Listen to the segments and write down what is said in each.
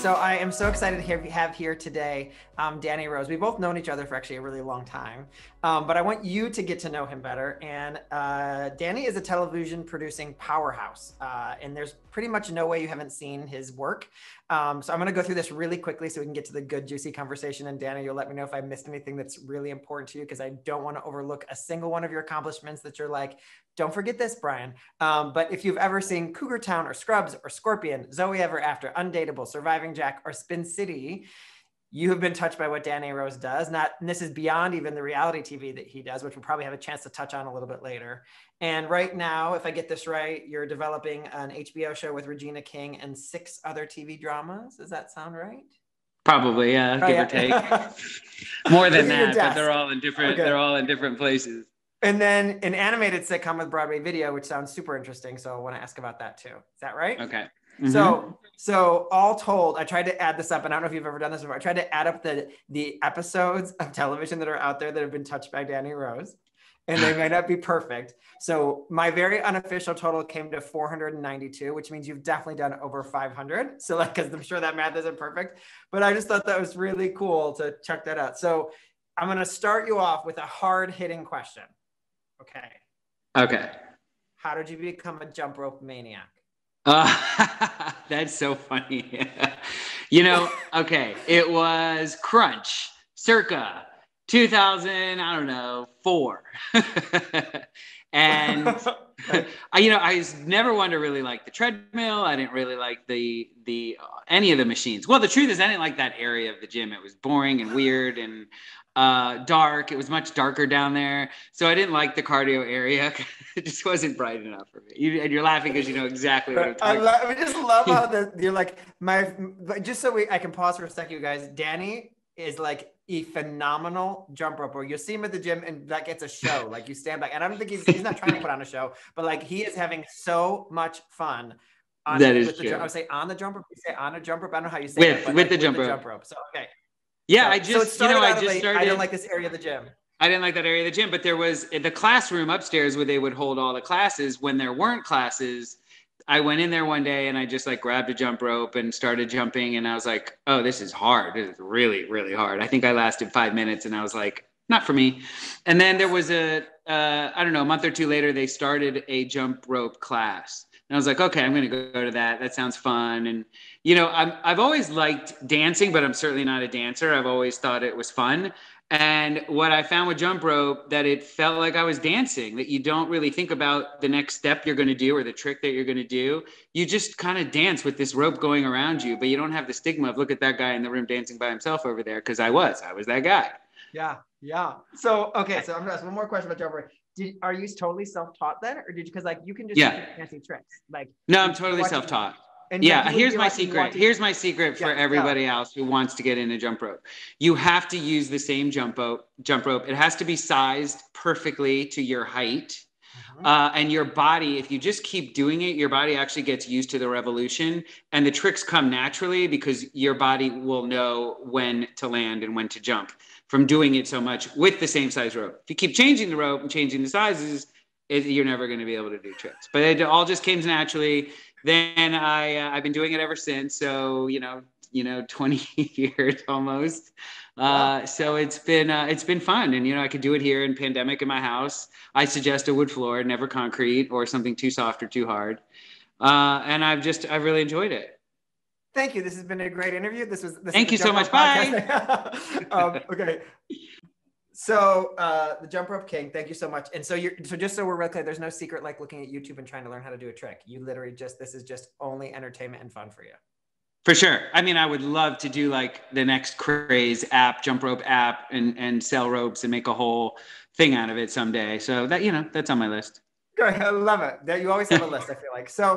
So I am so excited to have here today Danny Rose. We've both known each other for actually a really long time, but I want you to get to know him better. And Danny is a television producing powerhouse, and there's pretty much no way you haven't seen his work. So I'm going to go through this really quickly so we can get to the good, juicy conversation. And Danny, you'll let me know if I missed anything that's really important to you, because I don't want to overlook a single one of your accomplishments that you're like, don't forget this, Brian. But if you've ever seen Cougar Town or Scrubs or Scorpion, Zoe Ever After, Undateable, Surviving Jack, or Spin City, you have been touched by what Danny Rose does. And this is beyond even the reality TV that he does, which we'll probably have a chance to touch on a little bit later. And right now, if I get this right, you're developing an HBO show with Regina King and 6 other TV dramas. Does that sound right? Probably, yeah, give or take. More than that, but they're all in different. Okay. They're all in different places. And then an animated sitcom with Broadway video, which sounds super interesting. So I want to ask about that too. Is that right? Okay. Mm-hmm. So all told, I tried to add this up, and I don't know if you've ever done this before. I tried to add up the episodes of television that are out there that have been touched by Danny Rose, and they may not be perfect. So my very unofficial total came to 492, which means you've definitely done over 500. So because I'm sure that math isn't perfect, but I just thought that was really cool to check that out. So I'm going to start you off with a hard-hitting question. Okay. How did you become a jump rope maniac? That's so funny. Okay. It was Crunch, circa 2004. And, I never wanted to really like the treadmill. I didn't really like any of the machines. Well, the truth is I didn't like that area of the gym. It was boring and weird and dark. It was much darker down there. So I didn't like the cardio area. It just wasn't bright enough for me. And you're laughing because you know exactly what I'm talking about. I just love how you're like, just so I can pause for a second, you guys. Danny is like a phenomenal jump roper. You'll see him at the gym and like it's a show. Like you stand back. And I don't think he's not trying to put on a show, but like he is having so much fun. That is true. I would say on the jump rope. You say on a jump rope. I don't know how you say it. With the jump rope. So, okay. Yeah, I didn't like this area of the gym. I didn't like that area of the gym, but there was the classroom upstairs where they would hold all the classes. When there weren't classes, I went in there one day and I just like grabbed a jump rope and started jumping. And I was like, oh, this is hard. This is really, really hard. I think I lasted 5 minutes and I was like, not for me. And then there was a month or two later, they started a jump rope class. And I was like, okay, I'm going to go to that. That sounds fun. And, I've always liked dancing, but I'm certainly not a dancer. I've always thought it was fun. And what I found with jump rope, that it felt like I was dancing, that you don't really think about the next step you're going to do or the trick that you're going to do. You just kind of dance with this rope going around you, but you don't have the stigma of look at that guy in the room dancing by himself over there. Because I was that guy. Yeah. So, okay. So I'm going to ask one more question about jump rope. Are you totally self-taught then? Or did you, because like you can just do fancy tricks? No, I'm totally self-taught. And here's my secret. Here's my secret for everybody else who wants to get into jump rope. You have to use the same jump rope. It has to be sized perfectly to your height. And your body, if you just keep doing it, your body actually gets used to the revolution, and the tricks come naturally because your body will know when to land and when to jump from doing it so much with the same size rope. If you keep changing the rope and changing the sizes, you're never going to be able to do tricks. But it all just came naturally. Then I've been doing it ever since. So, 20 years almost. So it's been fun. And, I could do it here in pandemic in my house. I suggest a wood floor, never concrete or something too soft or too hard. And I've really enjoyed it. Thank you. This has been a great interview. Thank you so much. Bye. Okay. So the jump rope king, thank you so much. And so just so we're real clear, there's no secret like looking at YouTube and trying to learn how to do a trick. You literally this is just only entertainment and fun for you. For sure. I mean, I would love to do like the next craze app, jump rope app, and sell ropes and make a whole thing out of it someday. So that, that's on my list. Good. I love it. You always have a list, I feel like. So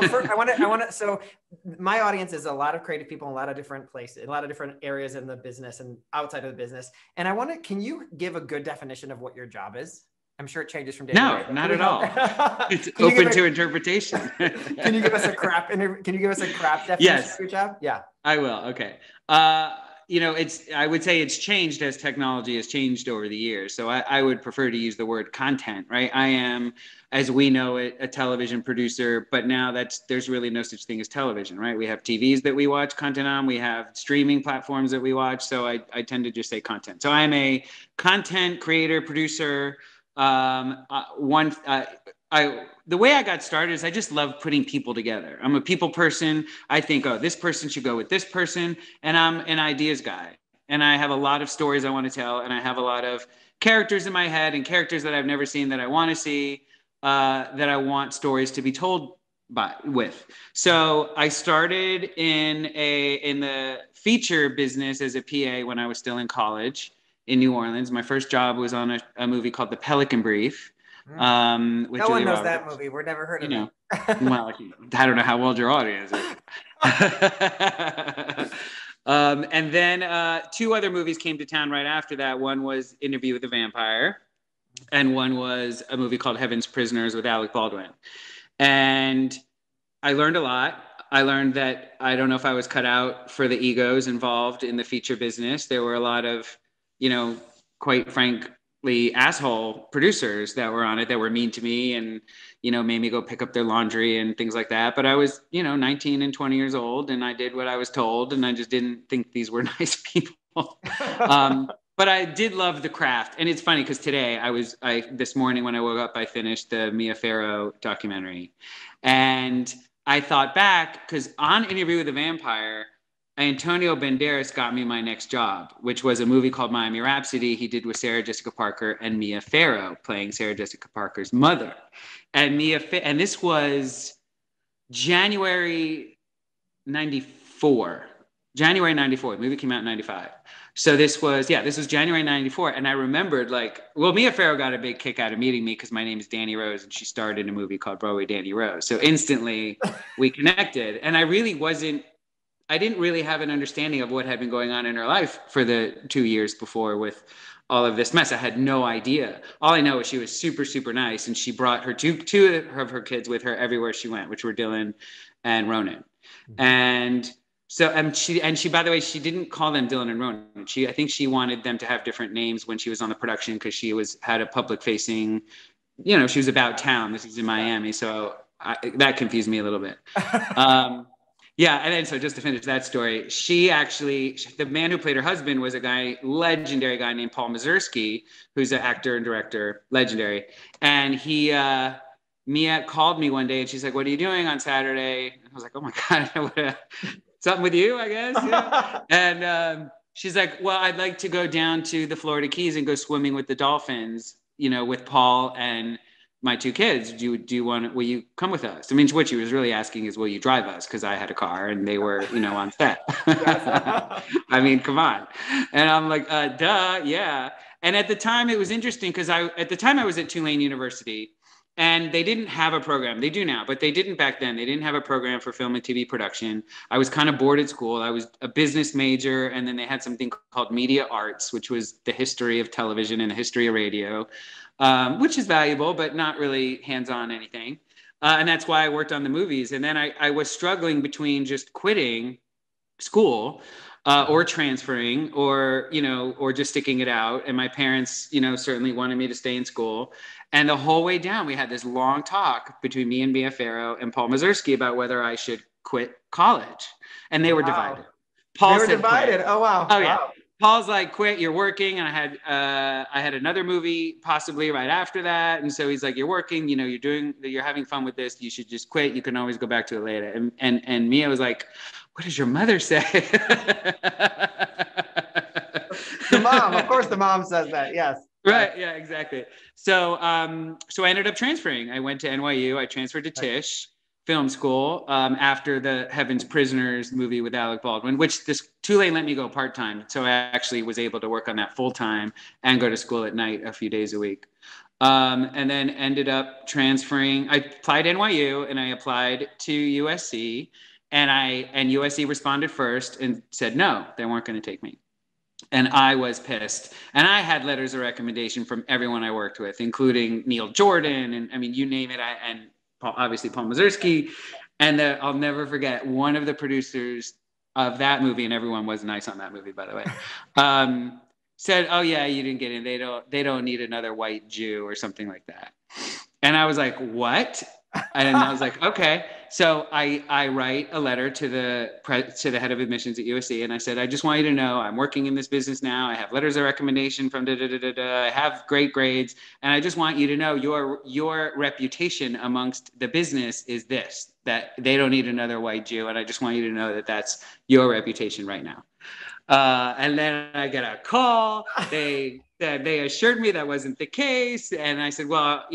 my audience is a lot of creative people in a lot of different places, a lot of different areas in the business and outside of the business. And can you give a good definition of what your job is? I'm sure it changes from day to day. No, not at all. It's open to interpretation. Can you give us a crap definition of your job? Yeah. I will. Okay. I would say it's changed as technology has changed over the years. So I would prefer to use the word content, right? I am, as we know it, a television producer, but now there's really no such thing as television, right? We have TVs that we watch content on, we have streaming platforms that we watch. So I tend to just say content. So I'm a content creator, producer. The way I got started is I just love putting people together. I'm a people person. I think, oh, this person should go with this person. And I'm an ideas guy. And I have a lot of stories I want to tell. And I have a lot of characters in my head and characters that I've never seen that I want to see, that I want stories to be told with. So I started in the feature business as a PA when I was still in college in New Orleans. My first job was on a movie called The Pelican Brief. With no Julia one knows Roberts. That movie. We're never heard of it. Well, I don't know how old your audience is. And then 2 other movies came to town right after that. One was Interview with the Vampire, and one was a movie called Heaven's Prisoners with Alec Baldwin. And I learned a lot. I learned that I don't know if I was cut out for the egos involved in the feature business. There were a lot of, quite frankly, asshole producers that were on it that were mean to me and, made me go pick up their laundry and things like that. But I was, 19 and 20 years old, and I did what I was told, and I just didn't think these were nice people. But I did love the craft. And it's funny because today this morning when I woke up, I finished the Mia Farrow documentary. And I thought back, because on Interview with the Vampire, Antonio Banderas got me my next job, which was a movie called Miami Rhapsody he did with Sarah Jessica Parker and Mia Farrow playing Sarah Jessica Parker's mother. And this was January 94. January 94. The movie came out in 95. So this was January 94. And I remembered Mia Farrow got a big kick out of meeting me because my name is Danny Rose and she starred in a movie called Broadway Danny Rose. So instantly we connected. And I didn't really have an understanding of what had been going on in her life for the 2 years before with all of this mess. I had no idea. All I know is she was super, super nice. And she brought her two of her kids with her everywhere she went, which were Dylan and Ronan. Mm-hmm. And so, she, by the way, she didn't call them Dylan and Ronan. I think she wanted them to have different names when she was on the production because she had a public facing, she was about town. This is in Miami. So that confused me a little bit. Yeah, and then so just to finish that story, the man who played her husband was legendary guy named Paul Mazursky, who's an actor and director, legendary. And Mia called me one day and she's like, "What are you doing on Saturday?" And I was like, "Oh my God, something with you, I guess." Yeah. And she's like, "Well, I'd like to go down to the Florida Keys and go swimming with the dolphins, with Paul and my 2 kids. Will you come with us?" I mean, what she was really asking is, will you drive us? Because I had a car and they were, on set. I mean, come on. And I'm like, duh, yeah. And at the time it was interesting because at the time I was at Tulane University and they didn't have a program. They do now, but they didn't back then. They didn't have a program for film and TV production. I was kind of bored at school. I was a business major. And then they had something called media arts, which was the history of television and the history of radio. Which is valuable, but not really hands-on anything. And that's why I worked on the movies. And then I was struggling between just quitting school or transferring or just sticking it out. And my parents, certainly wanted me to stay in school. And the whole way down, we had this long talk between me and Mia Farrow and Paul Mazursky about whether I should quit college. And they were divided. Paul said divided. Quit. Oh, wow. Oh, yeah. Wow. Paul's like, "Quit, you're working." And I had another movie possibly right after that. And so he's like, "You're working, you're having fun with this. You should just quit. You can always go back to it later." And Mia was like, "What does your mother say?" The mom, of course the mom says that. Yes. Right. Yeah, exactly. So I ended up transferring. I went to NYU. I transferred to Tisch Film School after the Heaven's Prisoners movie with Alec Baldwin, which this Tulane let me go part-time. So I actually was able to work on that full-time and go to school at night a few days a week. And then ended up transferring. I applied NYU and I applied to USC and USC responded first and said, no, they weren't going to take me. And I was pissed. And I had letters of recommendation from everyone I worked with, including Neil Jordan. And I mean, you name it. Obviously Paul Mazursky. And I'll never forget, one of the producers of that movie, and everyone was nice on that movie, by the way, said, "Oh yeah, you didn't get in. They don't need another white Jew or something like that." And I was like, "What?" And I was like, "Okay." So I write a letter to the head of admissions at USC, and I said, "I just want you to know I'm working in this business now. I have letters of recommendation from da da da da da. I have great grades, and I just want you to know your reputation amongst the business is this, that they don't need another white Jew, and I just want you to know that that's your reputation right now." And then I get a call. They assured me that wasn't the case, and I said, "Well,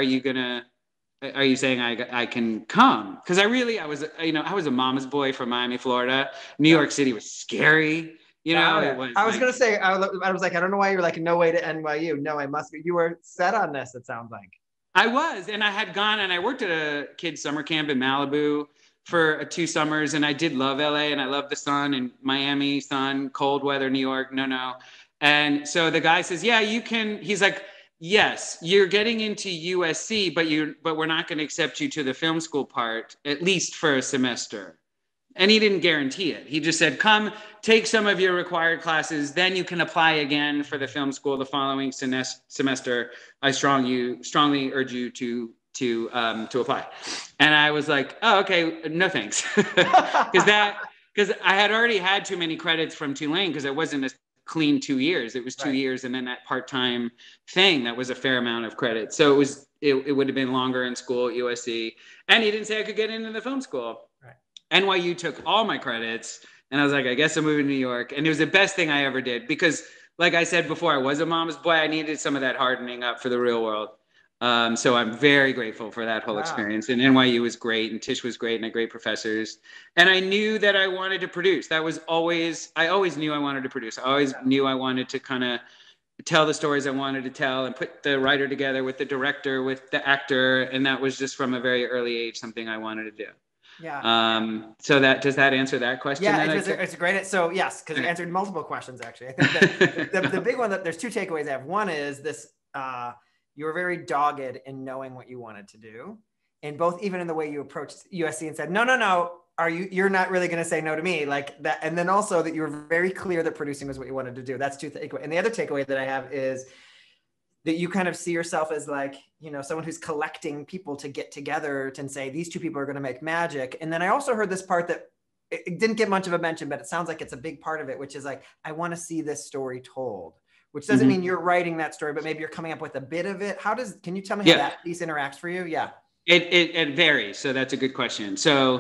are you saying I can come?" Because I was a mama's boy from Miami, Florida. New York City was scary. It was. I was gonna say, I was like, I don't know why you're like, no way to NYU. No, I must be. You were set on this. It sounds like. I was, and I had gone, and I worked at a kids' summer camp in Malibu for 2 summers, and I did love LA, and I loved the sun, and Miami sun, cold weather, New York, no. And so the guy says, "Yeah, you can." He's like, "Yes, you're getting into USC, but we're not going to accept you to the film school part, at least for a semester." And he didn't guarantee it. He just said, "Come, take some of your required classes, then you can apply again for the film school the following semester. I strongly urge you to apply." And I was like, "Oh, okay, no thanks," because I had already had too many credits from Tulane, because it wasn't a clean 2 years. It was 2 years, and then that part-time thing that was a fair amount of credit. So it would have been longer in school at USC. And he didn't say I could get into the film school. Right. NYU took all my credits, and I was like, I guess I'm moving to New York. And it was the best thing I ever did, because like I said before, I was a mama's boy. I needed some of that hardening up for the real world. So I'm very grateful for that whole experience. And NYU was great, and Tish was great, and I had great professors. And I knew that I wanted to produce. I always knew I wanted to produce. I always knew I wanted to kind of tell the stories I wanted to tell, and put the writer together with the director, with the actor. And that was just from a very early age something I wanted to do. Yeah. So does that answer that question? Yeah, it's great. So yes, because you answered multiple questions, actually. I think that the big one, that there's 2 takeaways I have. One is this, you were very dogged in knowing what you wanted to do, and both, even in the way you approached USC and said, no, you're not really going to say no to me, like that. And then also that you were very clear that producing was what you wanted to do. That's 2 takeaways. And the other takeaway that I have is that you kind of see yourself as like, someone who's collecting people to get together to say, these 2 people are going to make magic. And then I also heard this part that it didn't get much of a mention, but it sounds like it's a big part of it, which is like, I want to see this story told. Which doesn't mean you're writing that story, but maybe you're coming up with a bit of it. Can you tell me how that piece interacts for you? Yeah. It varies. So that's a good question. So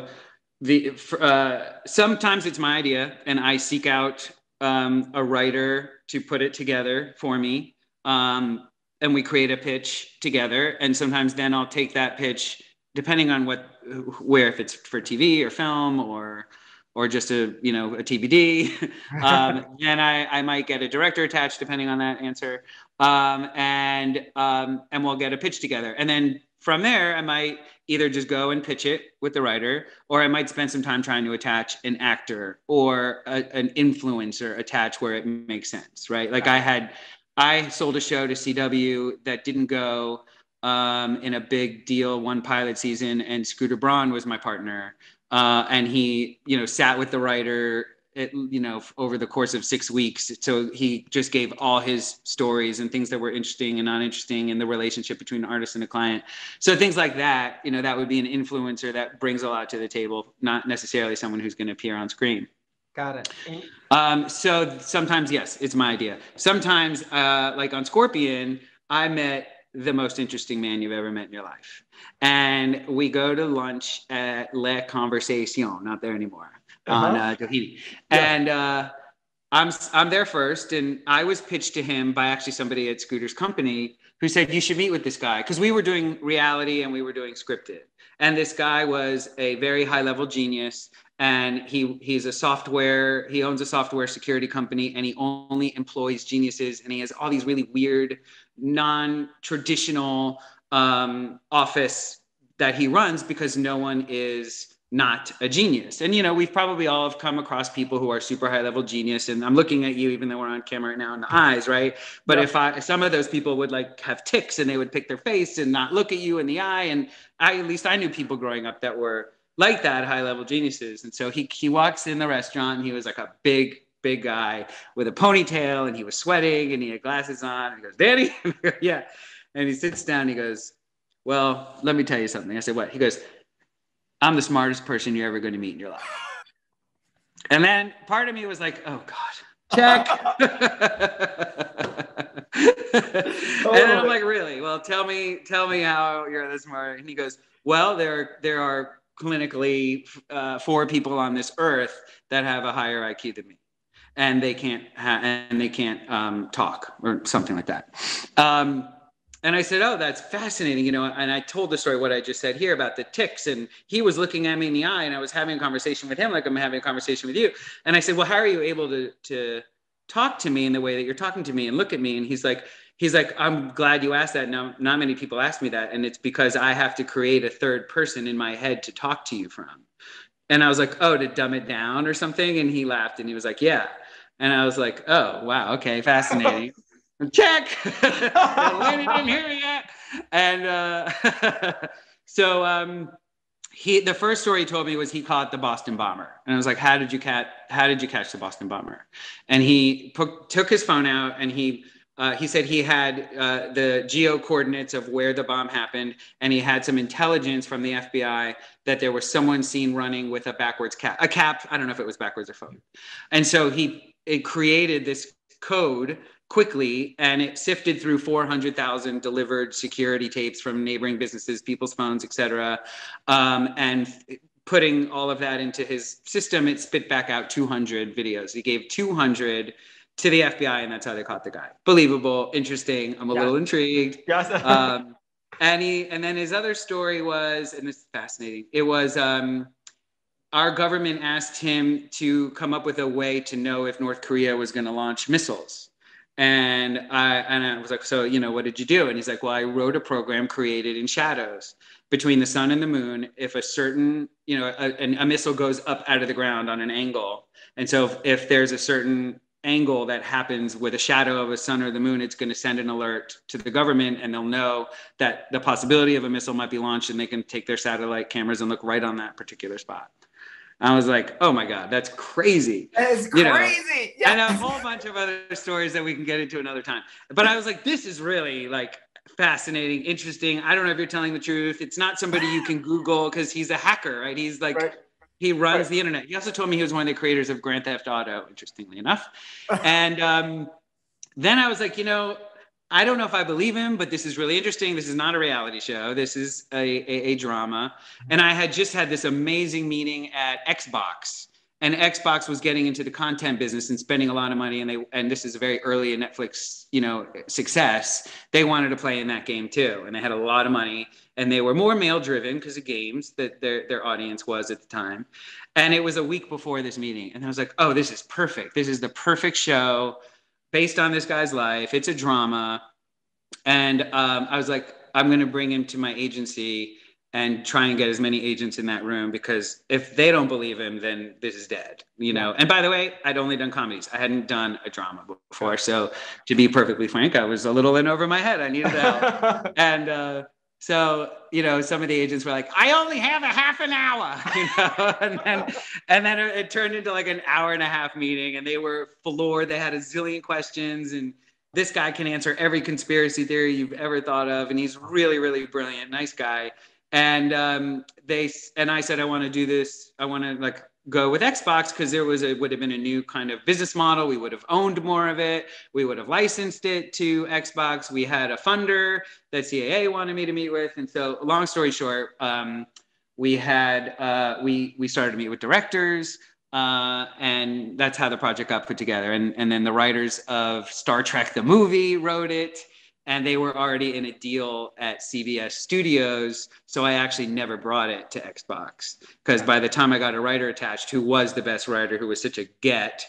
sometimes it's my idea, and I seek out a writer to put it together for me. And we create a pitch together. And sometimes then I'll take that pitch, depending on if it's for TV or film or just a TBD. And I might get a director attached depending on that answer. And we'll get a pitch together. And then from there, I might either just go and pitch it with the writer, or I might spend some time trying to attach an actor or an influencer attached where it makes sense, right? Like I sold a show to CW that didn't go in a big deal, 1 pilot season, and Scooter Braun was my partner. And he, sat with the writer, over the course of 6 weeks. So he just gave all his stories and things that were interesting and not interesting in the relationship between an artist and a client. So things like that, that would be an influencer that brings a lot to the table, not necessarily someone who's going to appear on screen. Got it. So sometimes, yes, it's my idea. Sometimes, like on Scorpion, I met the most interesting man you've ever met in your life. And we go to lunch at Le Conversation, not there anymore, on Tahiti. Yeah. And I'm there first, and I was pitched to him by actually somebody at Scooter's company who said, you should meet with this guy, because we were doing reality and we were doing scripted. And this guy was a very high-level genius, and he owns a software security company, and he only employs geniuses, and he has all these really weird, non-traditional office that he runs because no one is not a genius. And, we've probably all have come across people who are super high level genius, and I'm looking at you, even though we're on camera right now, in the eyes, right? But if some of those people would like have tics, and they would pick their face and not look at you in the eye. And at least I knew people growing up that were like that, high-level geniuses. And so he walks in the restaurant, and he was like a big guy with a ponytail, and he was sweating, and he had glasses on. And he goes, Danny? Yeah. And he sits down, and he goes, well, let me tell you something. I said, what? He goes, I'm the smartest person you're ever going to meet in your life. And then part of me was like, oh, God, check. And then I'm like, really? Well, tell me how you're this smart. And he goes, well, there are clinically 4 people on this earth that have a higher IQ than me, and they can't talk or something like that. And I said, oh, that's fascinating, and I told the story, what I just said here about the tics, and he was looking at me in the eye, and I was having a conversation with him like I'm having a conversation with you. And I said, well, how are you able to talk to me in the way that you're talking to me and look at me? And he's like, I'm glad you asked that. Now, not many people ask me that. And it's because I have to create a third person in my head to talk to you from. And I was like, oh, to dumb it down or something? And he laughed, and he was like, yeah. And I was like, oh, wow, okay, fascinating. Check. Landed in here yet. And so the first story he told me was he caught the Boston bomber. And I was like, how did you catch the Boston bomber? And he took his phone out, and he said he had the geo coordinates of where the bomb happened, and he had some intelligence from the FBI that there was someone seen running with a backwards cap. I don't know if it was backwards or forward. And so it created this code quickly, and it sifted through 400,000 delivered security tapes from neighboring businesses, people's phones, etc. And putting all of that into his system, it spit back out 200 videos. He gave 200 to the FBI, and that's how they caught the guy. Believable, interesting. I'm a little intrigued. Yes. And then his other story was, and this is fascinating, it was our government asked him to come up with a way to know if North Korea was going to launch missiles. And I was like, so, what did you do? And he's like, well, I wrote a program created in shadows between the sun and the moon. If a certain, a missile goes up out of the ground on an angle. And so if there's a certain angle that happens with a shadow of a sun or the moon, it's going to send an alert to the government, and they'll know that the possibility of a missile might be launched, and they can take their satellite cameras and look right on that particular spot. I was like, oh my God, that's crazy. That's crazy. Yes. And a whole bunch of other stories that we can get into another time. But I was like, this is really like fascinating, interesting. I don't know if you're telling the truth. It's not somebody you can Google because he's a hacker, right? He's like, he runs the internet. He also told me he was one of the creators of Grand Theft Auto, interestingly enough. And then I was like, I don't know if I believe him, but this is really interesting. This is not a reality show. This is a drama. And I had just had this amazing meeting at Xbox, and Xbox was getting into the content business and spending a lot of money. And this is very early in Netflix, success. They wanted to play in that game too. And they had a lot of money, and they were more male driven because of games that their audience was at the time. And it was a week before this meeting. And I was like, oh, this is perfect. This is the perfect show based on this guy's life. It's a drama. And I was like, I'm going to bring him to my agency and try and get as many agents in that room, because if they don't believe him, then this is dead, And by the way, I'd only done comedies. I hadn't done a drama before. So to be perfectly frank, I was a little in over my head. I needed help. And so, some of the agents were like, I only have a half an hour, and then it turned into like an hour and a half meeting, and they were floored. They had a zillion questions, and this guy can answer every conspiracy theory you've ever thought of. And he's really, really brilliant, nice guy. And I said, I want to do this. I want to go with Xbox because would have been a new kind of business model. We would have owned more of it. We would have licensed it to Xbox. We had a funder that CAA wanted me to meet with. And so long story short, we started to meet with directors, and that's how the project got put together. And then the writers of Star Trek, the movie, wrote it. And they were already in a deal at CBS Studios. So I actually never brought it to Xbox, because by the time I got a writer attached, who was the best writer, who was such a get,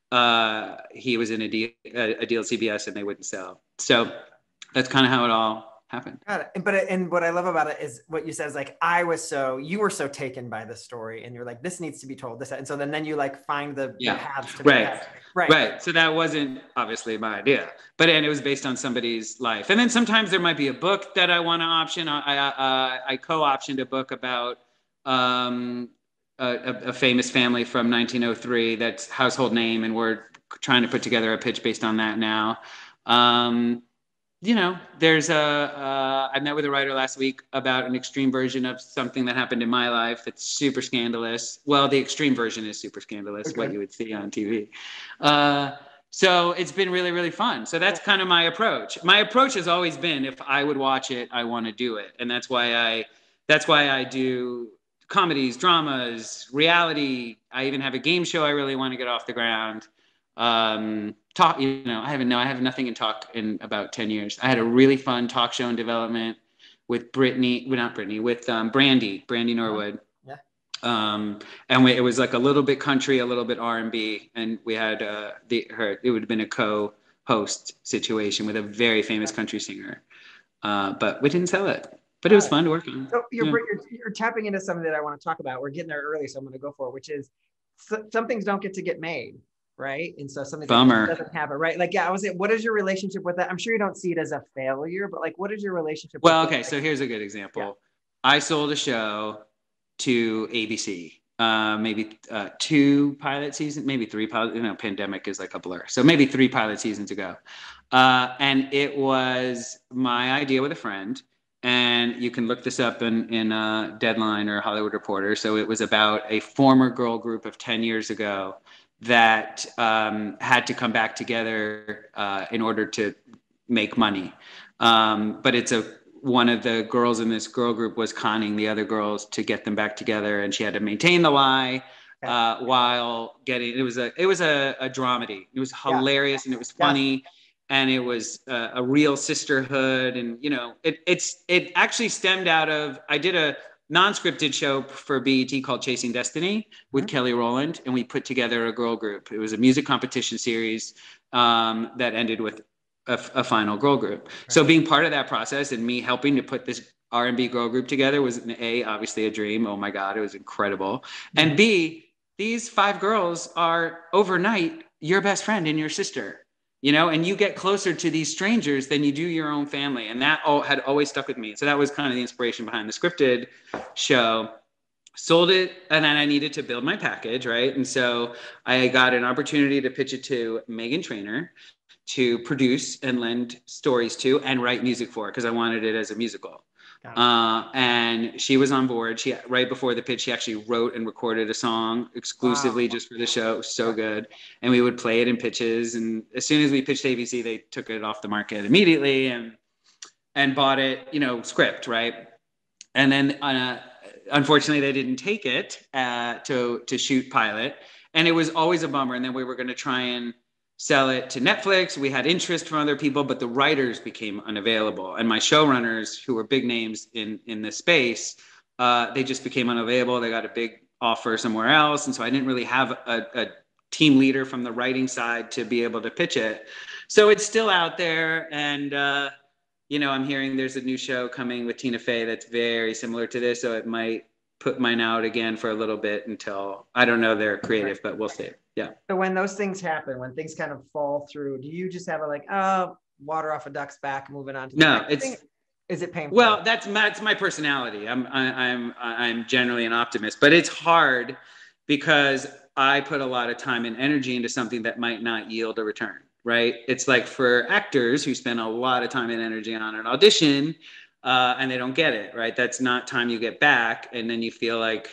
he was in a deal at CBS, and they wouldn't sell. So that's kind of how it all happened. And what I love about it is what you said is like, you were so taken by the story, and you're like, this needs to be told, and so then you find the paths to make that. Right. So that wasn't obviously my idea, and it was based on somebody's life. And then sometimes there might be a book that I want to option. I co-optioned a book about a famous family from 1903 that's household name, and we're trying to put together a pitch based on that now. There's I met with a writer last week about an extreme version of something that happened in my life that's super scandalous. Well, the extreme version is super scandalous, what you would see on TV. So it's been really, really fun. So that's kind of my approach. My approach has always been, if I would watch it, I want to do it. And that's why I do comedies, dramas, reality. I even have a game show I really want to get off the ground. I have nothing in talk in about 10 years. I had a really fun talk show in development with Brandy Norwood. Yeah. And it was like a little bit country, a little bit R&B, and we had it would have been a co-host situation with a very famous country singer, but we didn't sell it. But it was fun to work on. So you're tapping into something that I want to talk about. We're getting there early, so I'm going to go for it, which is some things don't get to get made, right? And so something doesn't happen, right? Like, yeah, what is your relationship with that? I'm sure you don't see it as a failure, but like, what is your relationship? Well, okay, so here's a good example. Yeah. I sold a show to ABC, maybe 2 pilot seasons, maybe 3 pilot. Pandemic is like a blur, so maybe 3 pilot seasons ago, and it was my idea with a friend. And you can look this up in Deadline or Hollywood Reporter. So it was about a former girl group of 10 years ago that had to come back together in order to make money. But one of the girls in this girl group was conning the other girls to get them back together, and she had to maintain the lie while getting. It was a dramedy. It was hilarious and it was funny. Yeah. And it was a real sisterhood, and it actually stemmed out of, I did a non-scripted show for BET called Chasing Destiny with Kelly Rowland, and we put together a girl group. It was a music competition series that ended with a final girl group. Right. So being part of that process and me helping to put this R&B girl group together was obviously a dream. Oh my God, it was incredible. And B, these 5 girls are overnight your best friend and your sister. And you get closer to these strangers than you do your own family. And that had always stuck with me. So that was kind of the inspiration behind the scripted show. Sold it, and then I needed to build my package, right? And so I got an opportunity to pitch it to Meghan Trainor to produce and lend stories to and write music for, because I wanted it as a musical. And she was on board. Right before the pitch, she actually wrote and recorded a song exclusively just for the show. It was so good. And we would play it in pitches. And as soon as we pitched ABC, they took it off the market immediately and bought it, script, right? And then unfortunately, they didn't take it to shoot pilot. And it was always a bummer. And then we were going to try and sell it to Netflix. We had interest from other people, but the writers became unavailable. And my showrunners, who were big names in this space, they just became unavailable. They got a big offer somewhere else. And so I didn't really have a team leader from the writing side to be able to pitch it. So it's still out there. And, I'm hearing there's a new show coming with Tina Fey that's very similar to this. So it might put mine out again for a little bit until, I don't know, they're creative, but we'll see. Yeah. So when those things happen, when things kind of fall through, do you just have water off a duck's back, moving on to the next thing? Is it painful? Well, that's my personality. I'm generally an optimist, but it's hard because I put a lot of time and energy into something that might not yield a return, right? It's like for actors who spend a lot of time and energy on an audition, and they don't get it, right? That's not time you get back. And then you feel like,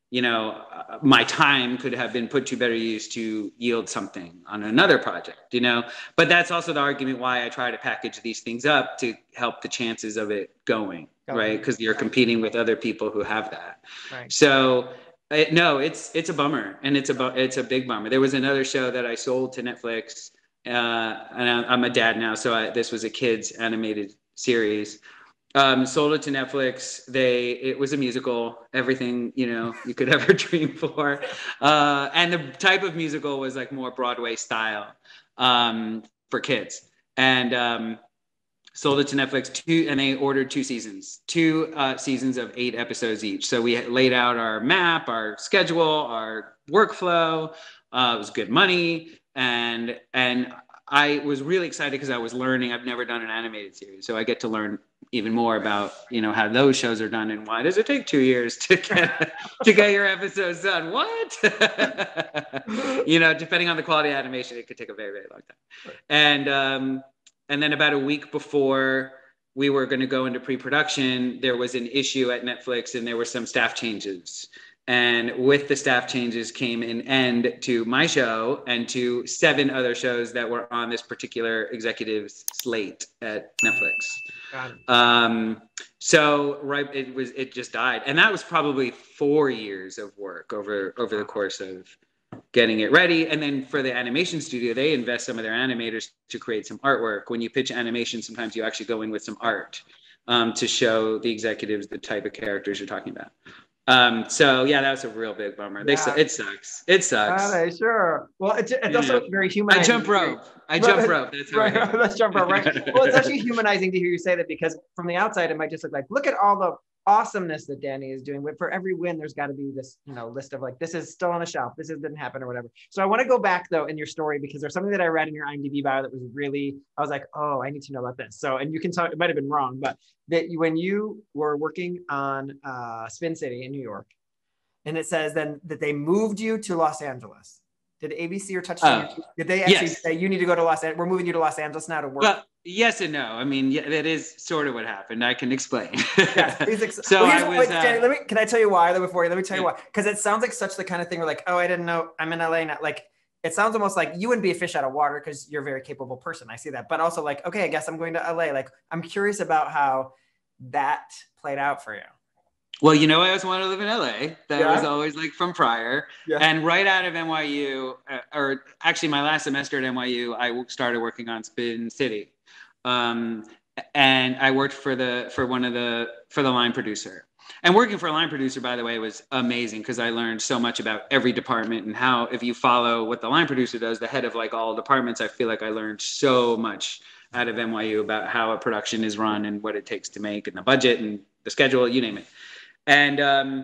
my time could have been put to better use to yield something on another project, but that's also the argument why I try to package these things up to help the chances of it going, right? Because you're competing with other people who have that. Right. So it's a bummer, and it's a big bummer. There was another show that I sold to Netflix, and I'm a dad now. So this was a kids animated series. Sold it to Netflix. It was a musical, everything, you could ever dream for. And the type of musical was like more Broadway style, for kids. And, sold it to Netflix and they ordered 2 seasons, 2 seasons of 8 episodes each. So we laid out our map, our schedule, our workflow. It was good money. And I was really excited because I was learning. I've never done an animated series, so I get to learn even more about, you know, how those shows are done and why does it take 2 years to get your episodes done? What? You know, depending on the quality of animation, it could take a very, very long time. And then about a week before we were going to go into pre-production, there was an issue at Netflix and there were some staff changes. And with the staff changes came an end to my show and to 7 other shows that were on this particular executive's slate at Netflix. So it just died. And that was probably 4 years of work over the course of getting it ready. And then for the animation studio, they invest some of their animators to create some artwork. When you pitch animation, sometimes you actually go in with some art to show the executives the type of characters you're talking about. So yeah, that was a real big bummer. Yeah. It sucks. It sucks. Sure. Well, it's also very humanizing. I jump rope. That's how I hate it. Let's jump rope, right? Well, it's actually humanizing to hear you say that, because from the outside, it might just look like, look at all the awesomeness that Danny is doing. But for every win, there's got to be this, you know, list of like, this is still on a shelf, this didn't happen or whatever. So I want to go back though in your story, because there's something that I read in your IMDb bio that was really, I was like, oh, I need to know about this. So, and you can talk, it might've been wrong, but that when you were working on Spin City in New York, and it says then that they moved you to Los Angeles. Did ABC or Touchstone? Did they actually say you need to go to Los Angeles? We're moving you to Los Angeles now to work. Well, yes and no. I mean, yeah, that is sort of what happened. I can explain. Yes, so well, Danny, can I tell you why? Let me tell you why. Because it sounds like such the kind of thing where like, oh, I didn't know I'm in LA now. Like, it sounds almost like you wouldn't be a fish out of water because you're a very capable person. I see that. But also like, okay, I guess I'm going to LA. Like, I'm curious about how that played out for you. Well, you know, I always wanted to live in LA. That was always like from prior. Yeah. And right out of NYU, or actually my last semester at NYU, I started working on Spin City. And I worked for the line producer. And working for a line producer, by the way, was amazing because I learned so much about every department and how, if you follow what the line producer does, the head of like all departments, I feel like I learned so much out of NYU about how a production is run and what it takes to make and the budget and the schedule, you name it. And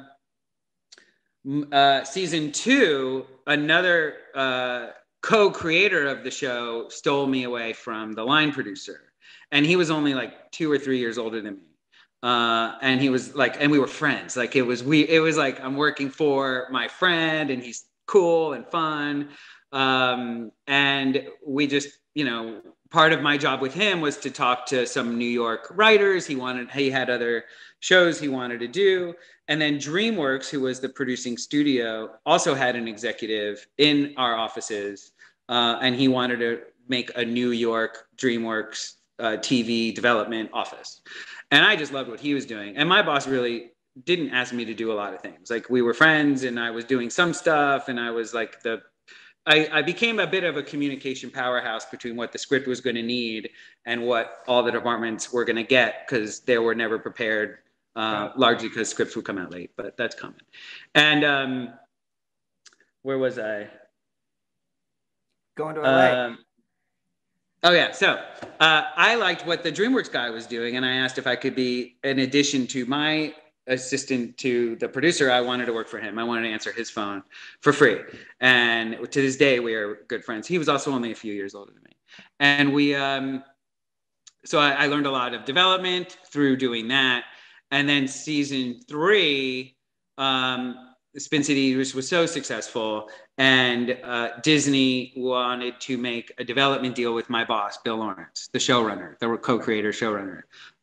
season 2, another co-creator of the show stole me away from the line producer. And he was only like 2 or 3 years older than me. And he was like, and we were friends. Like it was like, I'm working for my friend and he's cool and fun. And we just, you know, part of my job with him was to talk to some New York writers. He had other shows he wanted to do. And then DreamWorks, who was the producing studio, also had an executive in our offices. And he wanted to make a New York DreamWorks TV development office. And I just loved what he was doing. And my boss really didn't ask me to do a lot of things. Like, we were friends and I was doing some stuff, and I was like I became a bit of a communication powerhouse between what the script was going to need and what all the departments were going to get, because they were never prepared, largely because scripts would come out late, but that's common. And where was I? Going to LA. Oh yeah, so I liked what the DreamWorks guy was doing, and I asked if I could be, in addition to my assistant to the producer, I wanted to work for him. I wanted to answer his phone for free. And to this day, we are good friends. He was also only a few years older than me. And we, so I learned a lot of development through doing that. And then season 3, Spin City was so successful, and Disney wanted to make a development deal with my boss, Bill Lawrence, the showrunner, the co-creator showrunner.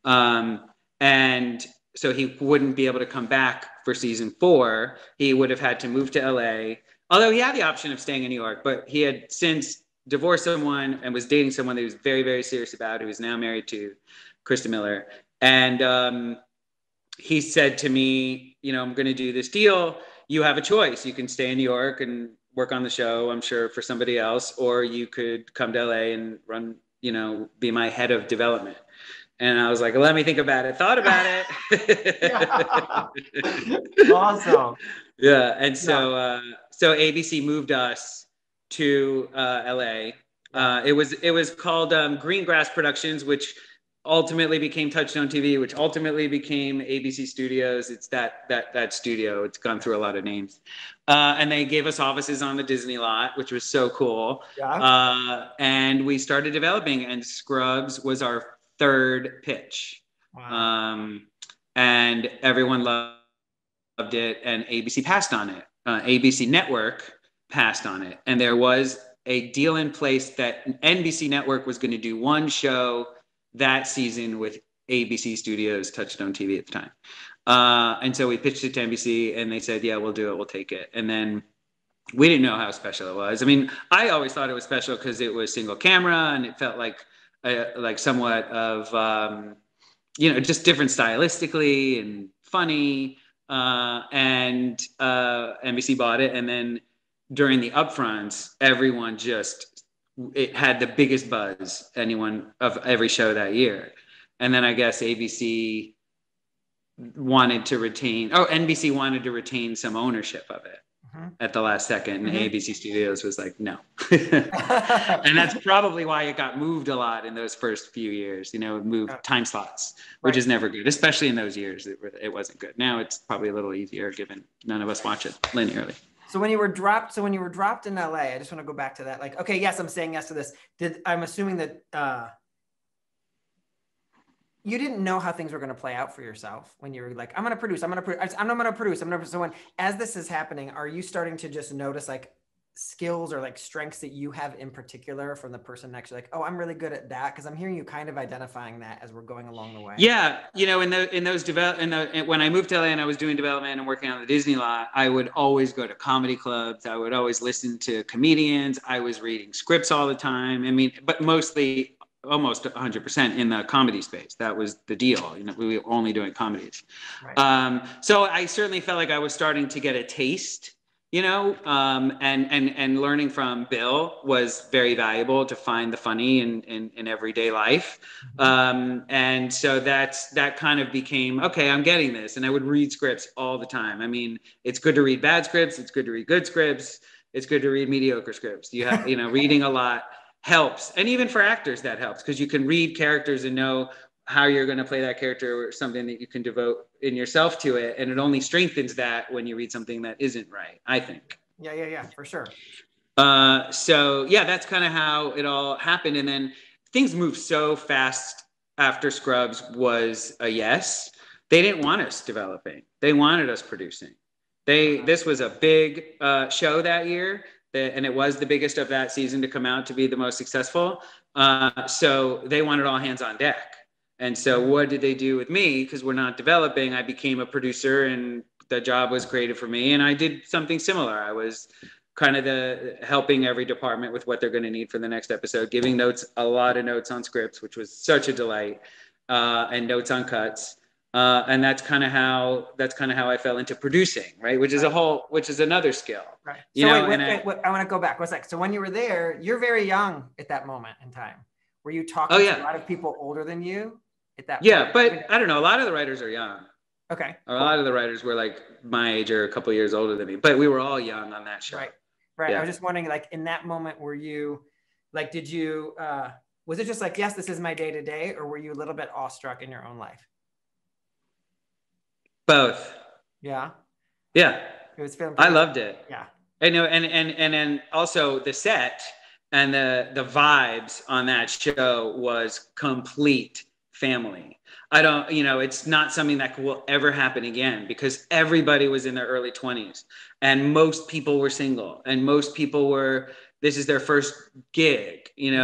And so he wouldn't be able to come back for season 4. He would have had to move to LA, although he had the option of staying in New York, but he had since divorced someone and was dating someone that he was very, very serious about, who is now married to Krista Miller. And he said to me, you know, I'm going to do this deal. You have a choice. You can stay in New York and work on the show, I'm sure, for somebody else, or you could come to LA and run, you know, be my head of development. And I was like, let me think about it. Thought about it. Awesome. Yeah. And so, so ABC moved us to LA. It was called Greengrass Productions, which ultimately became Touchstone TV, which ultimately became ABC Studios. It's that studio. It's gone through a lot of names. And they gave us offices on the Disney lot, which was so cool. Yeah. And we started developing, and Scrubs was our 3rd pitch. Wow. And everyone loved it, and ABC passed on it. ABC Network passed on it, and there was a deal in place that NBC Network was going to do one show that season with ABC Studios Touchstone TV at the time. And so we pitched it to NBC, and they said, yeah, we'll do it, we'll take it. And then we didn't know how special it was. I mean, I always thought it was special because it was single camera, and it felt like somewhat of just different stylistically and funny. And NBC bought it, and then during the upfronts, everyone it had the biggest buzz of every show that year. And then I guess NBC wanted to retain some ownership of it at the last second, and ABC Studios was like, no. And that's probably why it got moved a lot in those first few years. It moved time slots, which is never good, especially in those years. It wasn't good. Now it's probably a little easier, given none of us watch it linearly. So when you were dropped in LA, I just want to go back to that. Like, okay, yes, I'm saying yes to this. I'm assuming that you didn't know how things were going to play out for yourself when you were like, I'm going to produce. So when, as this is happening, are you starting to just notice like skills or like strengths that you have in particular from the person next to you? Like, oh, I'm really good at that. Cause I'm hearing you kind of identifying that as we're going along the way. Yeah. When I moved to LA and I was doing development and working on the Disney lot, I would always go to comedy clubs. I would always listen to comedians. I was reading scripts all the time. I mean, but mostly almost 100% in the comedy space. That was the deal. We were only doing comedies. Right. So I certainly felt like I was starting to get a taste, and learning from Bill was very valuable to find the funny in everyday life. And so that kind of became, okay, I'm getting this. And I would read scripts all the time. I mean, it's good to read bad scripts. It's good to read good scripts. It's good to read mediocre scripts. You have, reading a lot helps. And even for actors, that helps, because you can read characters and know how you're going to play that character, or something that you can devote in yourself to it. And it only strengthens that when you read something that isn't right, I think. Yeah, for sure. So yeah, that's kind of how it all happened. And then things moved so fast after Scrubs was a yes. They didn't want us developing. They wanted us producing. This was a big show that year. And it was the biggest of that season to come out to be the most successful. So they wanted all hands on deck. And so what did they do with me? Because we're not developing, I became a producer, and the job was created for me. And I did something similar. I was kind of helping every department with what they're going to need for the next episode, giving a lot of notes on scripts, which was such a delight, and notes on cuts. And that's kind of how I fell into producing, right? Which is another skill. Right. So wait, I want to go back. What's that? So when you were there, you're very young at that moment in time. Were you talking to a lot of people older than you at that point? Yeah, but I don't know. A lot of the writers are young. Okay. A lot of the writers were like my age or a couple of years older than me, but we were all young on that show. Right. Yeah. I was just wondering, like, in that moment, were you like, was it just like, yes, this is my day to day, or were you a little bit awestruck in your own life? Both. Yeah. Yeah. It was feeling. I loved it. Yeah. I know, and then also the set and the vibes on that show was complete family. It's not something that will ever happen again, because everybody was in their early 20s, and most people were single, and most people this is their first gig, and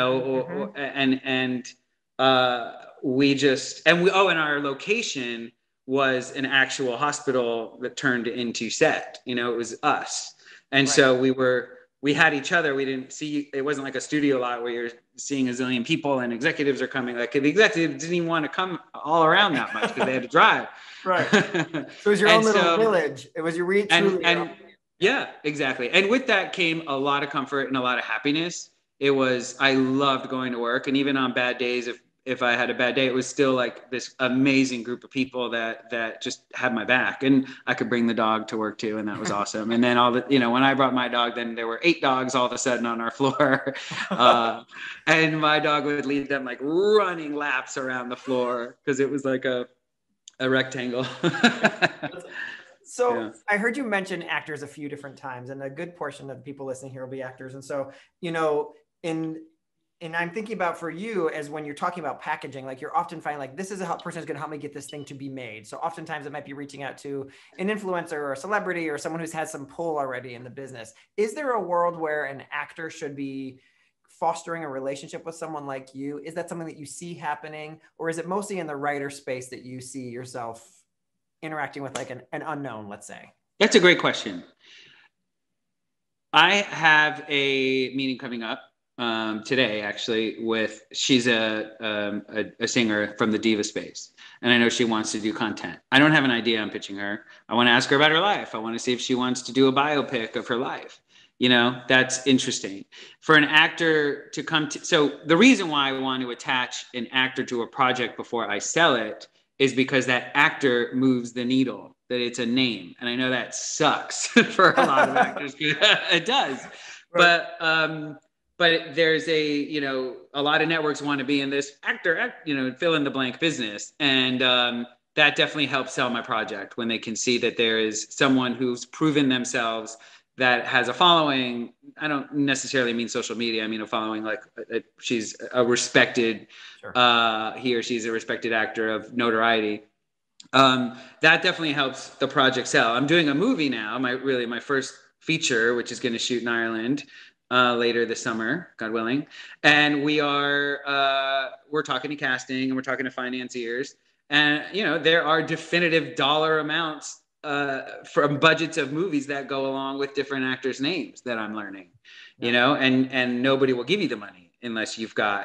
our location was an actual hospital that turned into set. It was us. And so we had each other. We didn't see, it wasn't like a studio lot where you're seeing a zillion people and executives are coming. Like, the executives didn't even want to come all around that much because they had to drive. Right. So it was your own little village. It was your yeah, exactly. And with that came a lot of comfort and a lot of happiness. I loved going to work. And even on bad days, if I had a bad day, it was still like this amazing group of people that just had my back, and I could bring the dog to work too. And that was awesome. And then when I brought my dog, then there were 8 dogs all of a sudden on our floor. And my dog would lead them like running laps around the floor, because it was like a rectangle. So yeah. I heard you mention actors a few different times, and a good portion of the people listening here will be actors. And so, and I'm thinking about for you as when you're talking about packaging, like you're often finding like, this is a person who's going to help me get this thing to be made. So oftentimes it might be reaching out to an influencer or a celebrity or someone who's had some pull already in the business. Is there a world where an actor should be fostering a relationship with someone like you? Is that something that you see happening, or is it mostly in the writer space that you see yourself interacting with like an unknown, let's say? That's a great question. I have a meeting coming up today, actually, she's a singer from the diva space, and I know she wants to do content. I don't have an idea I'm pitching her. I want to ask her about her life. I want to see if she wants to do a biopic of her life. You know, that's interesting. For an actor to come to, so the reason why I want to attach an actor to a project before I sell it is because that actor moves the needle, that it's a name. And I know that sucks for a lot of actors. It does. Right. But there's a lot of networks want to be in this actor, fill in the blank business. And that definitely helps sell my project when they can see that there is someone who's proven themselves, that has a following. I don't necessarily mean social media. I mean a following, like she's a respected, sure. He or she's a respected actor of notoriety. That definitely helps the project sell. I'm doing a movie now, my first feature, which is going to shoot in Ireland later this summer, God willing. And we're talking to casting and we're talking to financiers. And, there are definitive dollar amounts from budgets of movies that go along with different actors' names that I'm learning, and nobody will give you the money unless you've got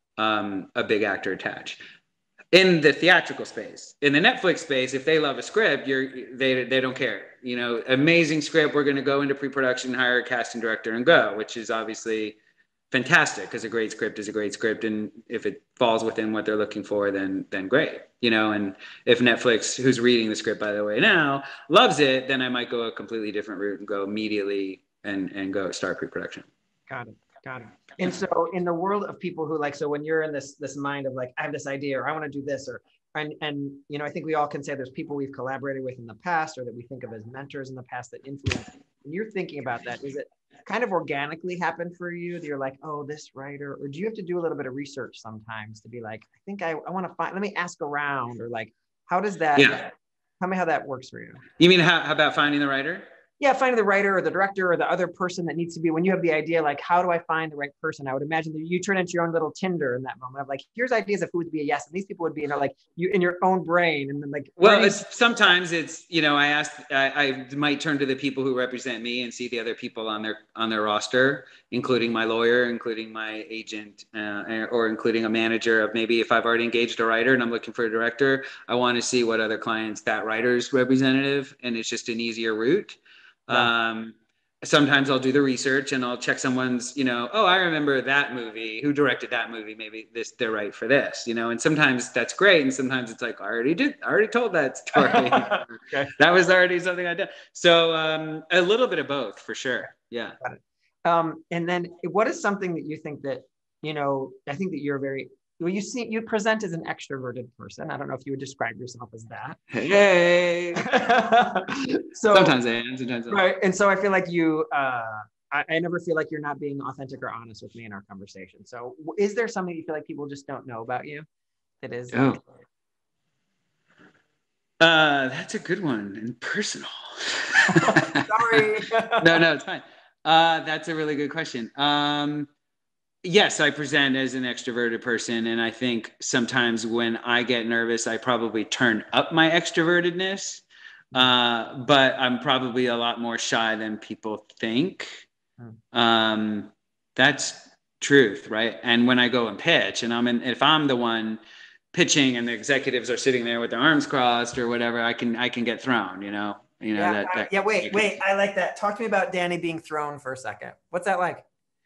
a big actor attached. In the theatrical space, in the Netflix space, if they love a script, they don't care. Amazing script. We're going to go into pre-production, hire a casting director, and go, which is obviously fantastic because a great script is a great script, and if it falls within what they're looking for, then great. And if Netflix, who's reading the script by the way now, loves it, then I might go a completely different route and go immediately and go start pre-production. Got it. And so in the world of people who so when you're in this mind of like, I have this idea, or I want to do this, and I think we all can say there's people we've collaborated with in the past, or that we think of as mentors in the past that influence. When you're thinking about that, is it kind of organically happen for you that you're like, oh, this writer, or do you have to do a little bit of research sometimes to be like, I think I want to find, let me ask around, or like, how does that, tell me how that works for you? You mean how about finding the writer? Yeah, finding the writer or the director or the other person that needs to be, when you have the idea, like, how do I find the right person? I would imagine that you turn into your own little Tinder in that moment of like, here's ideas of who would be a yes, and these people would be, like you in your own brain. And then like, well, sometimes it's, I might turn to the people who represent me and see the other people on their roster, including my lawyer, including my agent, or including a manager of maybe if I've already engaged a writer and I'm looking for a director, I want to see what other clients that writer's representative, and it's just an easier route. Yeah. Sometimes I'll do the research and I'll check someone's, oh, I remember that movie. Who directed that movie? Maybe they're right for this, and sometimes that's great. And sometimes it's like, I already told that story. Okay. That was already something I did. So a little bit of both for sure. Yeah. Got it. And then what is something that you think that, I think that you're you present as an extroverted person. I don't know if you would describe yourself as that. Hey. So sometimes I am, sometimes I'm right. And so I feel like I never feel like you're not being authentic or honest with me in our conversation. So is there something you feel like people just don't know about you that is? That's a good one and personal. Sorry. No, it's fine. That's a really good question. Yes, I present as an extroverted person, and I think sometimes when I get nervous, I probably turn up my extrovertedness, but I'm probably a lot more shy than people think. That's truth, right? And when I go and pitch, and if I'm the one pitching, and the executives are sitting there with their arms crossed or whatever, I can get thrown. Wait. I like that. Talk to me about Danny being thrown for a second. What's that like?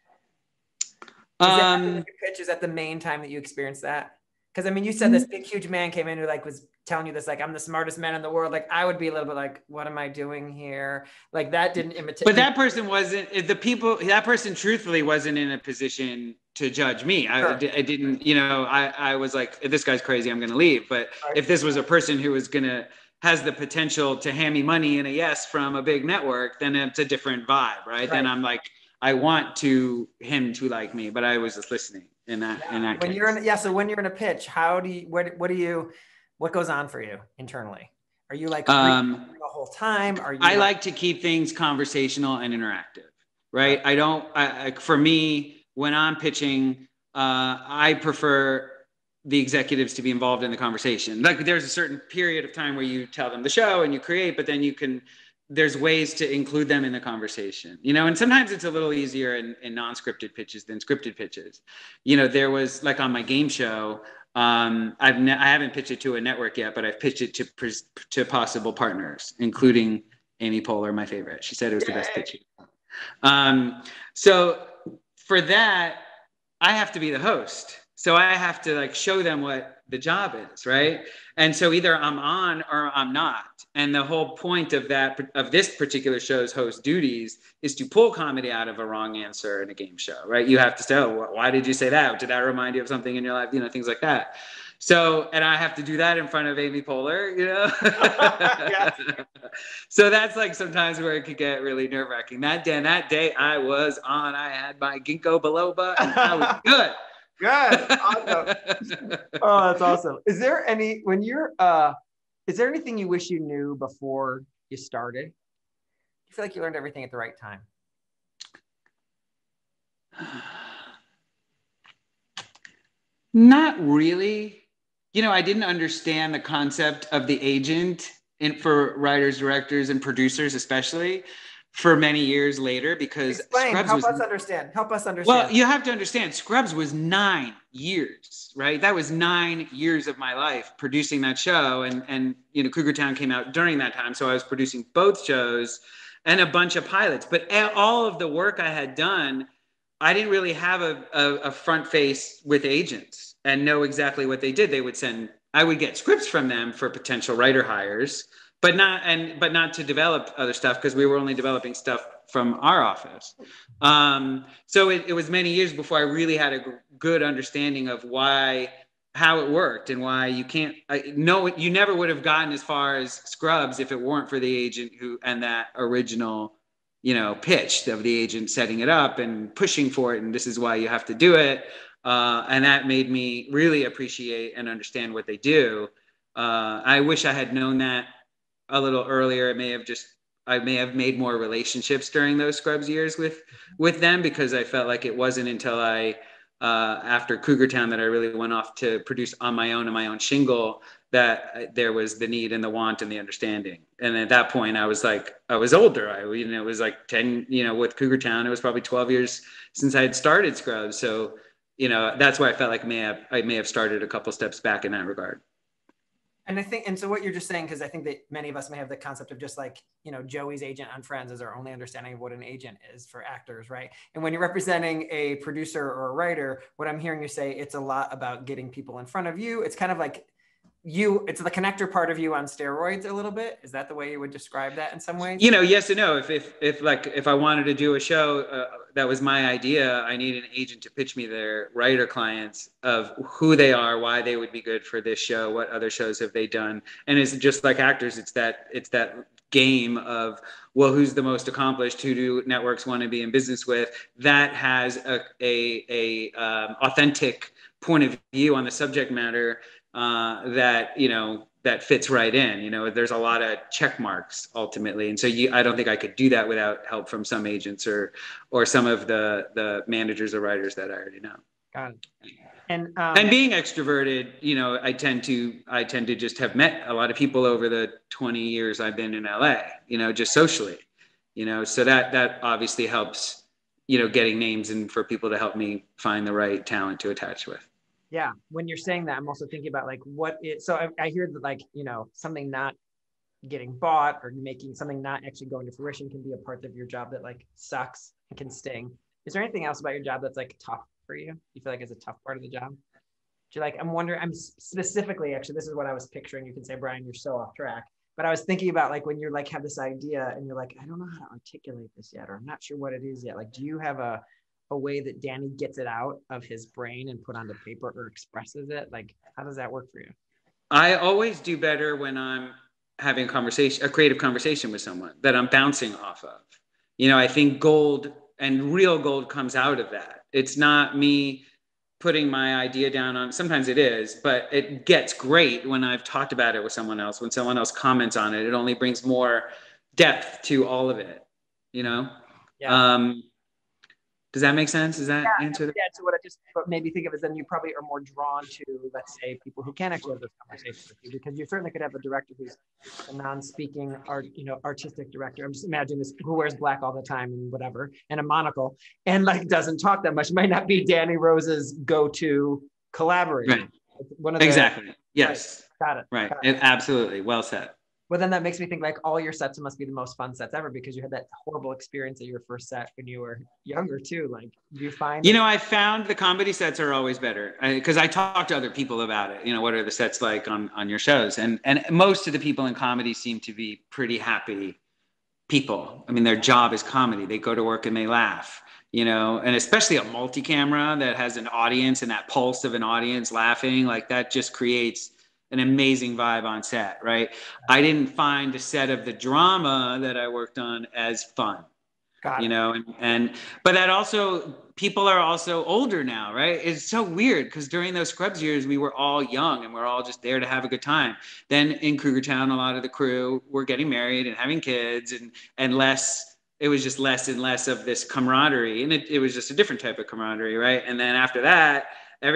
Is that the main time that you experienced that? Because you said this big huge man came in who was telling you this, I'm the smartest man in the world. I would be a little bit like, what am I doing here? That didn't imitate. But that person wasn't that person truthfully wasn't in a position to judge me. Sure. I didn't, I was like, if this guy's crazy, I'm going to leave. But right. If this was a person who has the potential to hand me money and a yes from a big network, then it's a different vibe, right? Then I'm like, I want him to like me, but I was just listening. in that when case. So when you're in a pitch, what goes on for you internally? Are you like the whole time? I like to keep things conversational and interactive, right? For me, when I'm pitching, I prefer the executives to be involved in the conversation. Like there's a certain period of time where you tell them the show and you create, but then there's ways to include them in the conversation, and sometimes it's a little easier in non-scripted pitches than scripted pitches. There was like on my game show, I haven't pitched it to a network yet, but I've pitched it to possible partners, including Amy Poehler, my favorite. She said it was the best pitch. So for that, I have to be the host. So I have to like show them what the job is, right? And so either I'm on or I'm not. And the whole point of this particular show's host duties is to pull comedy out of a wrong answer in a game show, right? You have to say, oh, why did you say that? Did that remind you of something in your life? Things like that. So, and I have to do that in front of Amy Poehler, So that's like sometimes where it could get really nerve-wracking. That day I was on, I had my ginkgo biloba and I was good. Good. Awesome. Oh, that's awesome. Is there anything you wish you knew before you started? Do you feel like you learned everything at the right time? Not really. I didn't understand the concept of the agent for writers, directors, and producers, especially for many years later, because Help us understand. Well, you have to understand, Scrubs was 9 years, right? That was 9 years of my life producing that show. And Cougar Town came out during that time. So I was producing both shows and a bunch of pilots. But all of the work I had done, I didn't really have a front face with agents and know exactly what they did. I would get scripts from them for potential writer hires, but not to develop other stuff, because we were only developing stuff from our office. So it was many years before I really had a good understanding of how it worked and why you never would have gotten as far as Scrubs if it weren't for the agent and that original, pitch of the agent setting it up and pushing for it. And this is why you have to do it. And that made me really appreciate and understand what they do. I wish I had known that a little earlier. I may have made more relationships during those Scrubs years with them, because I felt like it wasn't until after Cougar Town that I really went off to produce on my own shingle, that there was the need and the want and the understanding. And at that point I was older. It was like 10, with Cougar Town, it was probably 12 years since I had started Scrubs. So, that's why I felt like I may have started a couple steps back in that regard. And so what you're just saying, because I think that many of us may have the concept of just like, Joey's agent on Friends is our only understanding of what an agent is for actors, right? And when you're representing a producer or a writer, what I'm hearing you say, it's a lot about getting people in front of you. It's kind of like it's the connector part of you on steroids a little bit. Is that the way you would describe that in some ways? Yes and no. If I wanted to do a show that was my idea, I need an agent to pitch me their writer clients of who they are, why they would be good for this show, what other shows have they done. And it's just like actors, it's that game of, well, who's the most accomplished, who do networks want to be in business with, that has a authentic point of view on the subject matter that fits right in. There's a lot of check marks ultimately. And so I don't think I could do that without help from some agents or some of the managers or writers that I already know. Got it. And being extroverted, I tend to just have met a lot of people over the 20 years I've been in LA, just socially, so that obviously helps, getting names and for people to help me find the right talent to attach with. Yeah. When you're saying that, I'm also thinking about like I hear that like, something not getting bought or making something not actually going to fruition can be a part of your job that like sucks and can sting. Is there anything else about your job that's like tough for you? You feel like it's a tough part of the job? I'm specifically, actually, this is what I was picturing. You can say, Brian, you're so off track. But I was thinking about like when you're like have this idea and you're like, I don't know how to articulate this yet, or I'm not sure what it is yet. Like, do you have a way that Danny gets it out of his brain and put onto paper or expresses it? Like, how does that work for you? I always do better when I'm having a creative conversation with someone that I'm bouncing off of. I think gold and real gold comes out of that. It's not me putting my idea down on, sometimes it is, but it gets great when I've talked about it with someone else. When someone else comments on it, it only brings more depth to all of it, you know? Yeah. Does that make sense? Does that answer the... Yeah, so what I just made me think of is then you probably are more drawn to, let's say, people who can actually have those conversations with you, because you certainly could have a director who's a non-speaking art, artistic director. I'm just imagining this, who wears black all the time and whatever, and a monocle, and like doesn't talk that much. Might not be Danny Rose's go-to collaborator. Right. One of the, exactly. Yes. Right. Got it. Right. Got it. Absolutely. Well said. Well, then that makes me think like all your sets must be the most fun sets ever, because you had that horrible experience at your first set when you were younger too. Like, do you find? I found the comedy sets are always better, because I talk to other people about it. What are the sets like on your shows? And most of the people in comedy seem to be pretty happy people. I mean, their job is comedy. They go to work and they laugh. And especially a multi-camera that has an audience and that pulse of an audience laughing, like that just creates an amazing vibe on set, right? I didn't find the set of the drama that I worked on as fun, but that also, people are also older now, right? It's so weird because during those Scrubs years, we were all young and we're all just there to have a good time. Then in Cougar Town, a lot of the crew were getting married and having kids, and less, it was just less and less of this camaraderie, and it was just a different type of camaraderie, right? And then after that,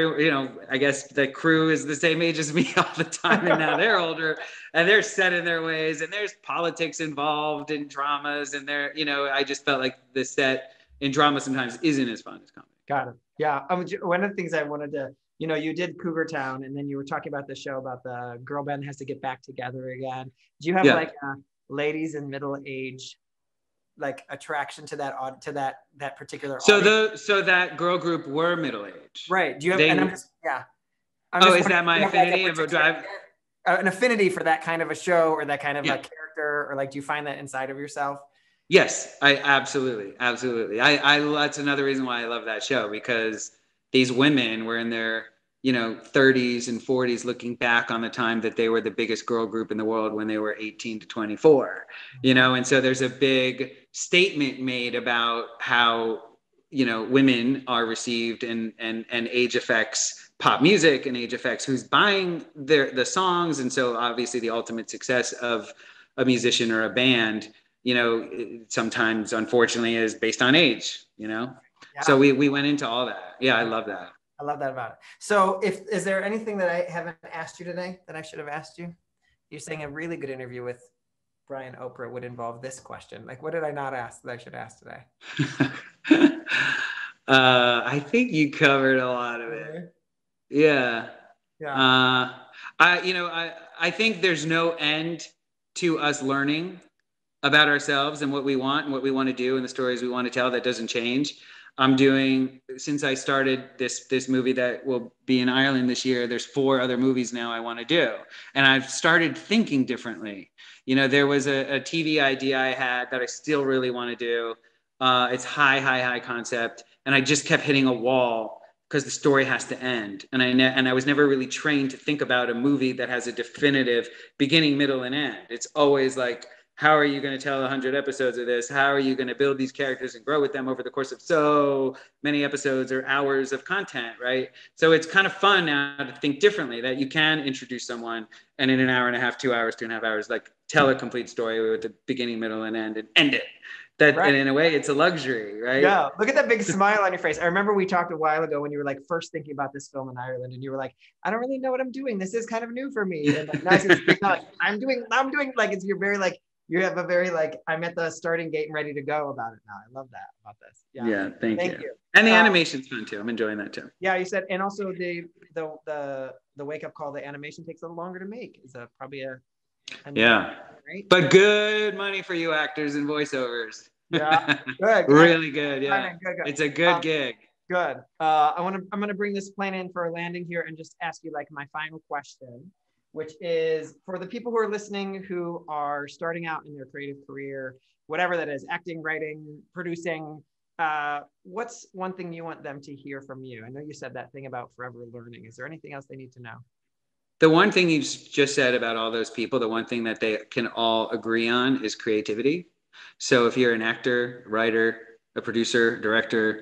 I guess the crew is the same age as me all the time, and now they're older and they're set in their ways, and there's politics involved in dramas, and I just felt like the set in drama sometimes isn't as fun as comedy. Got it. Yeah. One of the things I wanted to, you did Cougar Town, and then you were talking about the show about the girl band has to get back together again. Do you have like ladies in middle age, like attraction to that particular audience? So that girl group were middle-aged, right? Do you have is that my affinity of a drive, an affinity for that kind of a show, or that kind of a character, or like, do you find that inside of yourself? Yes, I absolutely I that's another reason why I love that show, because these women were in their 30s and 40s, looking back on the time that they were the biggest girl group in the world when they were 18 to 24, and so there's a big statement made about how, women are received, and age affects pop music, and age affects who's buying the songs. And so obviously the ultimate success of a musician or a band, sometimes unfortunately is based on age, So we went into all that. Yeah, I love that. I love that about it. So is there anything that I haven't asked you today that I should have asked you? You're saying a really good interview with Brian Oprah would involve this question. Like, what did I not ask that I should ask today? I think you covered a lot of it. Yeah. Yeah. I think there's no end to us learning about ourselves and what we want and what we want to do and the stories we want to tell. That doesn't change. I'm doing, since I started this movie that will be in Ireland this year, there's 4 other movies now I want to do. And I've started thinking differently. There was a TV idea I had that I still really want to do. It's high concept. And I just kept hitting a wall because the story has to end. And I was never really trained to think about a movie that has a definitive beginning, middle, and end. It's always like, how are you going to tell 100 episodes of this? How are you going to build these characters and grow with them over the course of so many episodes or hours of content, right? So it's kind of fun now to think differently, that you can introduce someone and in an hour and a half, 2 hours, 2.5 hours, like tell a complete story with the beginning, middle, and end it. And in a way, it's a luxury, right? Yeah. Look at that big smile on your face. I remember we talked a while ago when you were like first thinking about this film in Ireland, and you were like, I don't really know what I'm doing. This is kind of new for me. And like, now it's like, I'm doing like, you're very like, you have a very like, I'm at the starting gate and ready to go about it now. I love that about this. Yeah. Thank you. And the animation's fun too. I'm enjoying that too. Yeah, you said, and also the wake up call, the animation takes a little longer to make. Is probably a right? But good money for you actors and voiceovers. Yeah, good. Really good. Yeah, good. It's a good gig. Good. I'm gonna bring this plane in for a landing here and just ask you like my final question, which is for the people who are listening who are starting out in their creative career, whatever that is, acting, writing, producing. What's one thing you want them to hear from you? I know you said that thing about forever learning. Is there anything else they need to know? The one thing you just said about all those people, the one thing that they can all agree on is creativity. So if you're an actor, writer, a producer, director,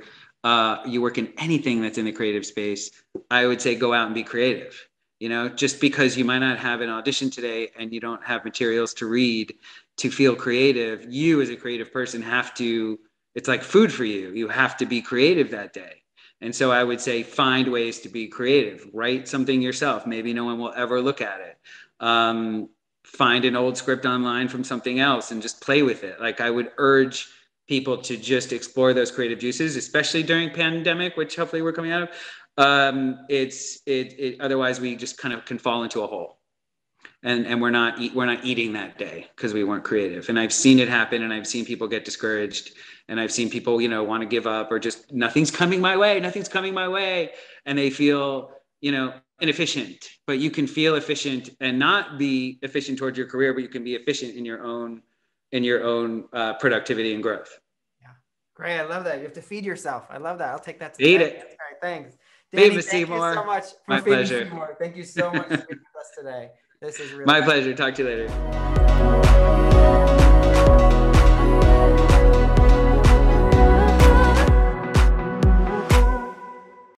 you work in anything that's in the creative space, I would say go out and be creative. You know, just because you might not have an audition today and you don't have materials to read to feel creative, you as a creative person have to, it's like food for you. You have to be creative that day. And so I would say find ways to be creative. Write something yourself. Maybe no one will ever look at it. Find an old script online from something else and just play with it. Like I would urge people to just explore those creative juices, especially during pandemic, which hopefully we're coming out of. Otherwise we just kind of can fall into a hole, and we're not eating that day because we weren't creative. And I've seen it happen, and I've seen people get discouraged, and I've seen people, you know, want to give up, or just nothing's coming my way, and they feel, you know, inefficient. But you can feel efficient and not be efficient towards your career, but you can be efficient in your own productivity and growth. Yeah, great. I love that. You have to feed yourself. I love that. I'll take that to Feed it. That's great. Thanks, Danny. Thank you so much for My feeding pleasure. Seymour. Thank you so much for being with us today. This is really my pleasure. Talk to you later.